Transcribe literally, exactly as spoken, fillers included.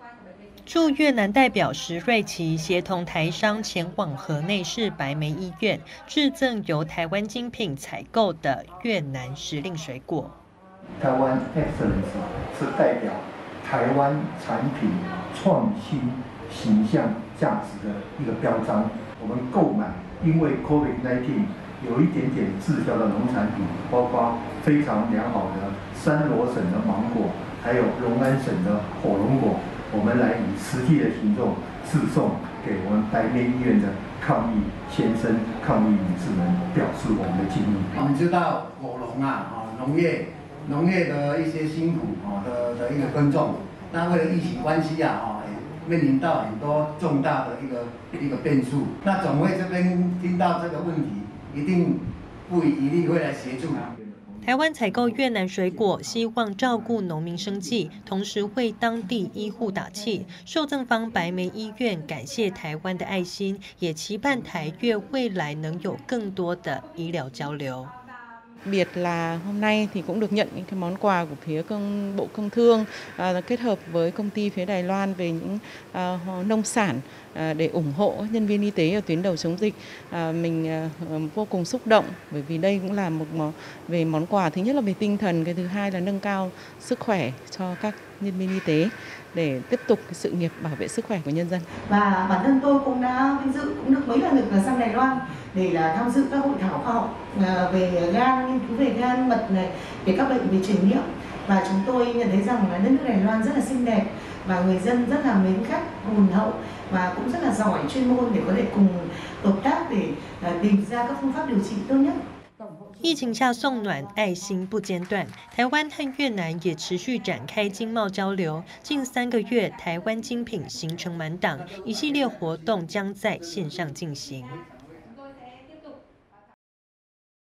驻越南代表石瑞琪协同台商前往河内市白梅医院，致赠由台湾精品采购的越南时令水果。 台湾 Excellence 是代表台湾产品创新形象价值的一个标章。我们购买，因为 COVID 十九 有一点点滞销的农产品，包括非常良好的三罗省的芒果，还有龙安省的火龙果。我们来以实际的行动致送给我们白梅医院的抗疫先生、抗疫女士们，表示我们的敬意。 我们知道果农啊，啊农业农业的一些辛苦啊的的一个耕种，那为了疫情关系啊，啊面临到很多重大的一个一个变数。那总会这边听到这个问题，一定不遗余力会来协助。 台湾采购越南水果，希望照顾农民生计，同时为当地医护打气。受赠方白梅医院感谢台湾的爱心，也期盼台越未来能有更多的医疗交流。 Biệt là hôm nay thì cũng được nhận những cái món quà của phía công Bộ Công Thương à, kết hợp với công ty phía Đài Loan về những à, nông sản à, để ủng hộ nhân viên y tế ở tuyến đầu chống dịch. À, mình à, vô cùng xúc động bởi vì đây cũng là một món về món quà, thứ nhất là về tinh thần, cái thứ hai là nâng cao sức khỏe cho các nhân viên y tế để tiếp tục cái sự nghiệp bảo vệ sức khỏe của nhân dân. Và bản thân tôi cũng đã vinh dự cũng được mấy lần được sang Đài Loan để là tham dự các hội thảo khoa học về gan, nghiên cứu về gan mật này, về các bệnh về truyền nhiễm. Và chúng tôi nhận thấy rằng là đất nước Đài Loan rất là xinh đẹp và người dân rất là mến khách, hồn hậu và cũng rất là giỏi chuyên môn để có thể cùng hợp tác để tìm ra các phương pháp điều trị tốt nhất. 疫情下送暖，爱心不间断。台湾和越南也持续展开经贸交流。近三个月，台湾精品行程满档，一系列活动将在线上进行。